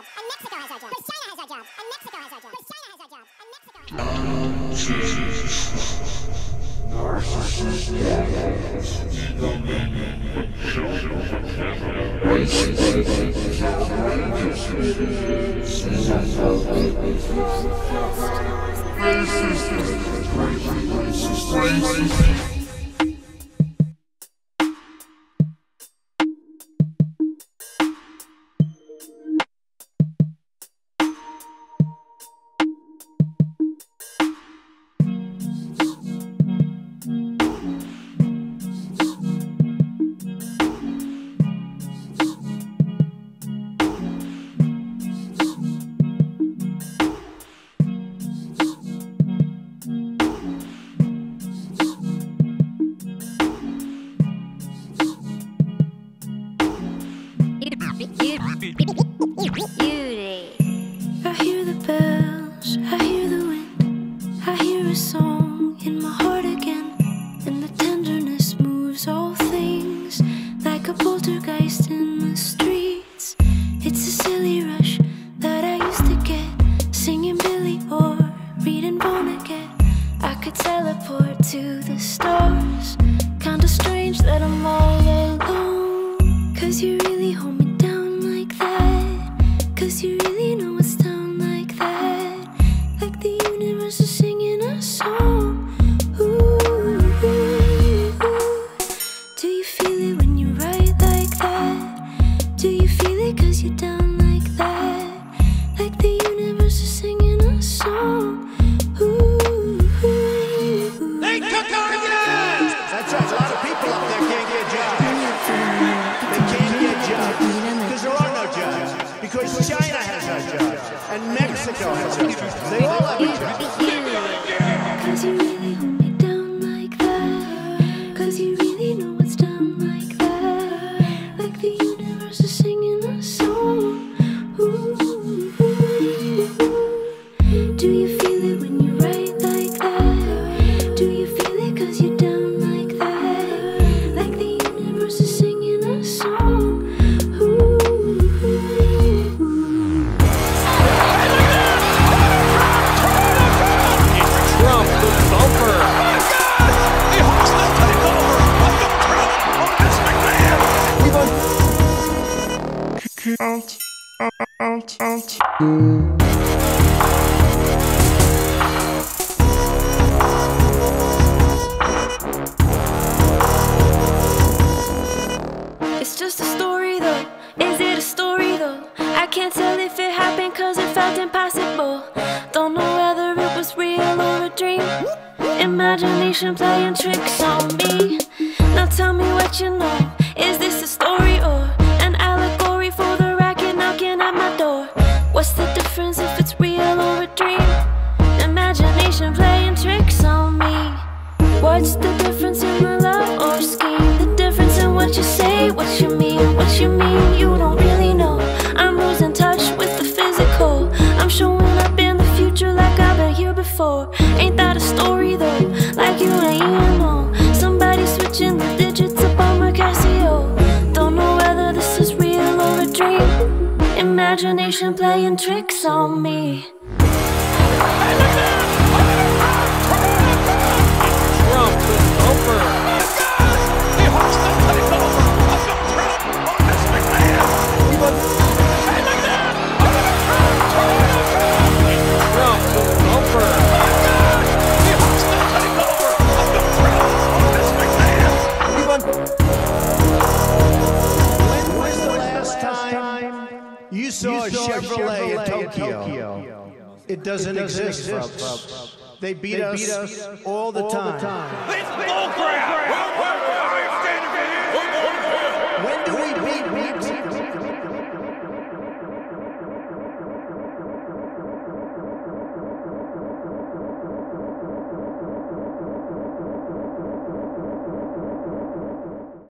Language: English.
and Mexico has our jobs. Because China has our jobs, and Mexico has our jobs. Because China has our jobs, and Mexico has I hear the bells, I hear the wind, I hear a song in my heart again, and the tenderness moves all things like a poltergeist in the streets. It's a silly rush that I used to get, singing Billy or reading Vonnegut. I could teleport to the stars. Kinda strange that I'm all alone, 'cause you really hold me down like that. 'Cause you really know it's down like that. Like the universe is singing a song. Ooh, ooh, ooh. Do you feel it when you write like that? Do you feel it 'cause you're down like that? Like the universe is singing a song. Ooh, ooh, ooh. They took our jobs! That's right, a lot of people up there can't get jobs. They can't get jobs because there are no jobs. Because China has our jobs, and Mexico has our jobs. They all have jobs. 'Cause you really hold me down like that. 'Cause you really know it's down like that. Like the universe is singing a song. Ooh, ooh, ooh. Do you feel it when you write like that? Do you feel it 'cause you're down like that? Like the universe is singing a song. Ooh. It's just a story though. Is it a story though? I can't tell if it happened 'cause it felt impossible. Don't know whether it was real or a dream. Imagination playing tricks on me. Now tell me what you know. Is this a story or an allegory for the racket knocking at my door? What's the difference if it's real or a dream? Imagination playing tricks on me. What's the difference in my love or scheme? The difference in what you say, what you mean, what you mean. You don't really know. I'm losing touch with the physical. I'm showing up in the future like I've been here before. Ain't that a story though? Like you ain't even know. Somebody switching the digits up on my Casio. Don't know whether this is real or a dream. Imagination playing tricks on me. When's the last time you saw a Chevrolet in Tokyo? It doesn't exist, folks. They beat us all the time. It's bullcrap!